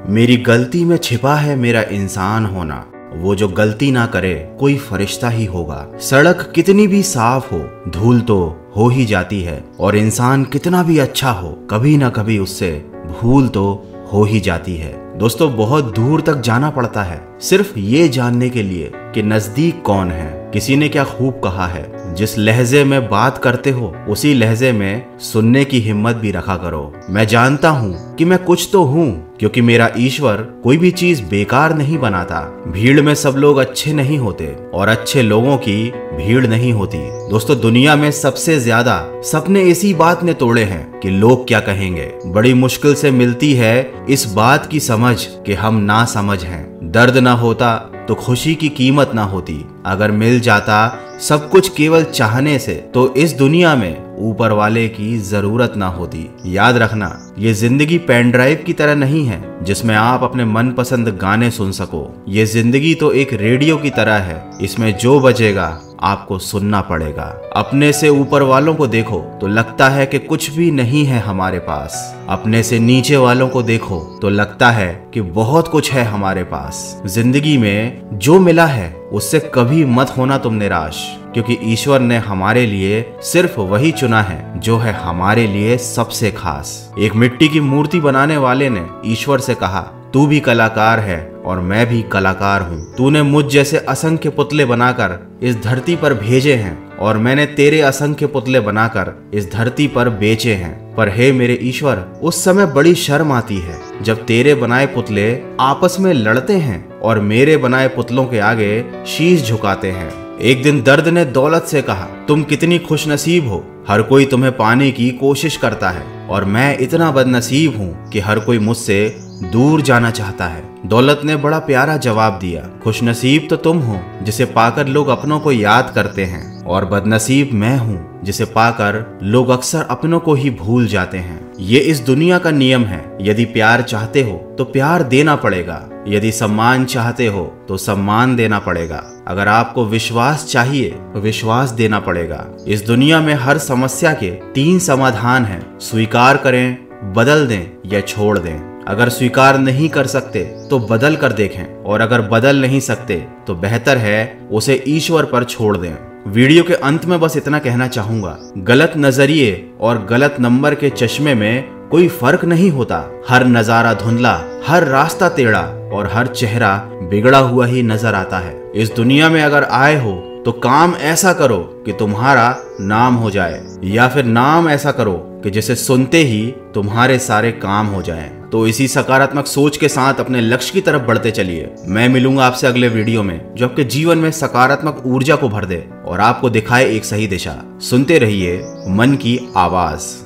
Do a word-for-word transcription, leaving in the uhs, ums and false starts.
मेरी गलती में छिपा है मेरा इंसान होना, वो जो गलती ना करे कोई फरिश्ता ही होगा। सड़क कितनी भी साफ हो, धूल तो हो ही जाती है, और इंसान कितना भी अच्छा हो, कभी ना कभी उससे भूल तो हो ही जाती है। दोस्तों, बहुत दूर तक जाना पड़ता है सिर्फ ये जानने के लिए कि नजदीक कौन है। किसी ने क्या खूब कहा है, जिस लहजे में बात करते हो उसी लहजे में सुनने की हिम्मत भी रखा करो। मैं जानता हूँ कि मैं कुछ तो हूँ, क्योंकि मेरा ईश्वर कोई भी चीज बेकार नहीं बनाता। भीड़ में सब लोग अच्छे नहीं होते और अच्छे लोगों की भीड़ नहीं होती। दोस्तों, दुनिया में सबसे ज्यादा सपने इसी बात ने तोड़े हैं कि लोग क्या कहेंगे। बड़ी मुश्किल से मिलती है इस बात की समझ कि हम ना समझ हैं। दर्द ना होता तो खुशी की कीमत ना होती। अगर मिल जाता सब कुछ केवल चाहने से, तो इस दुनिया में ऊपर वाले की जरूरत ना होती। याद रखना, ये जिंदगी पेन ड्राइव की तरह नहीं है जिसमें आप अपने मनपसंद गाने सुन सको। ये जिंदगी तो एक रेडियो की तरह है, इसमें जो बजेगा आपको सुनना पड़ेगा। अपने से ऊपर वालों को देखो तो लगता है कि कुछ भी नहीं है हमारे पास। अपने से नीचे वालों को देखो तो लगता है कि बहुत कुछ है हमारे पास। जिंदगी में जो मिला है उससे कभी मत होना तुम निराश, क्योंकि ईश्वर ने हमारे लिए सिर्फ वही चुना है जो है हमारे लिए सबसे खास। एक मिट्टी की मूर्ति बनाने वाले ने ईश्वर से कहा, तू भी कलाकार है और मैं भी कलाकार हूँ। तूने मुझ जैसे असंख्य पुतले बनाकर इस धरती पर भेजे हैं, और मैंने तेरे असंख्य पुतले बनाकर इस धरती पर बेचे हैं। पर हे मेरे ईश्वर, उस समय बड़ी शर्म आती है जब तेरे बनाए पुतले आपस में लड़ते हैं और मेरे बनाए पुतलों के आगे शीश झुकाते हैं। एक दिन दर्द ने दौलत से कहा, तुम कितनी खुशनसीब हो, हर कोई तुम्हें पाने की कोशिश करता है, और मैं इतना बदनसीब हूँ कि हर कोई मुझसे दूर जाना चाहता है। दौलत ने बड़ा प्यारा जवाब दिया, खुशनसीब तो तुम हो जिसे पाकर लोग अपनों को याद करते हैं, और बदनसीब मैं हूँ जिसे पाकर लोग अक्सर अपनों को ही भूल जाते हैं। ये इस दुनिया का नियम है। यदि प्यार चाहते हो तो प्यार देना पड़ेगा, यदि सम्मान चाहते हो तो सम्मान देना पड़ेगा, अगर आपको विश्वास चाहिए तो विश्वास देना पड़ेगा। इस दुनिया में हर समस्या के तीन समाधान हैं, स्वीकार करें, बदल दें या छोड़ दें। अगर स्वीकार नहीं कर सकते तो बदल कर देखें, और अगर बदल नहीं सकते तो बेहतर है उसे ईश्वर पर छोड़ दें। वीडियो के अंत में बस इतना कहना चाहूंगा, गलत नजरिए और गलत नंबर के चश्मे में कोई फर्क नहीं होता। हर नजारा धुंधला, हर रास्ता टेढ़ा और हर चेहरा बिगड़ा हुआ ही नजर आता है। इस दुनिया में अगर आए हो तो काम ऐसा करो कि तुम्हारा नाम हो जाए, या फिर नाम ऐसा करो कि जिसे सुनते ही तुम्हारे सारे काम हो जाएं। तो इसी सकारात्मक सोच के साथ अपने लक्ष्य की तरफ बढ़ते चलिए। मैं मिलूंगा आपसे अगले वीडियो में जो आपके जीवन में सकारात्मक ऊर्जा को भर दे और आपको दिखाए एक सही दिशा। सुनते रहिए मन की आवाज।